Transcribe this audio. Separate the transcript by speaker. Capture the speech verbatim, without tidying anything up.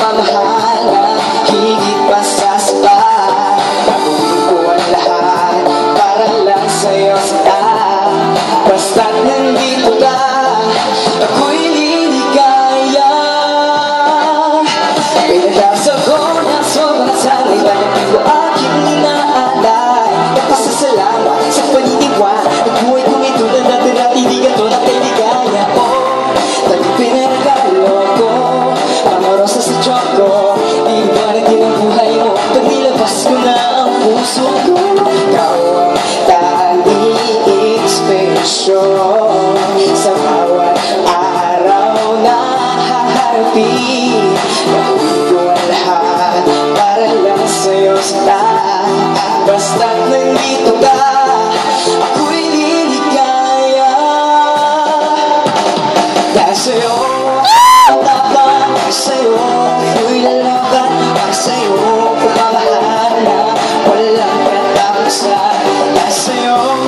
Speaker 1: pagmamahal na higit pa sa sapat. Gagawin ko ang lahat para lang sa'yo sila. Basta't nandito ka, ako'y liligaya. Pinadasa ko na sobrang sanay, bakit ko aking inaalay. Nagpasasalamat sa paniniwala, nagbuhay kong ito na dati na tinigan to na kailigaya. Oh, dahil pinagalo ko, amorosa sa choco, di ba rin ang buhay mo pag nilabas ko na ang puso ko. Ikaw ang tanging inspirasyon sa bawat araw na haharapin. Gagawin ko ang lahat para lang sa'yo sila. Basta't nandito ka, ako'y liligaya. Dahil sa'yo, ang tapang sa'yo, ako'y lalaban. Para sa'yo, pagmamahal na walang katapusan. Dahil sa'yo,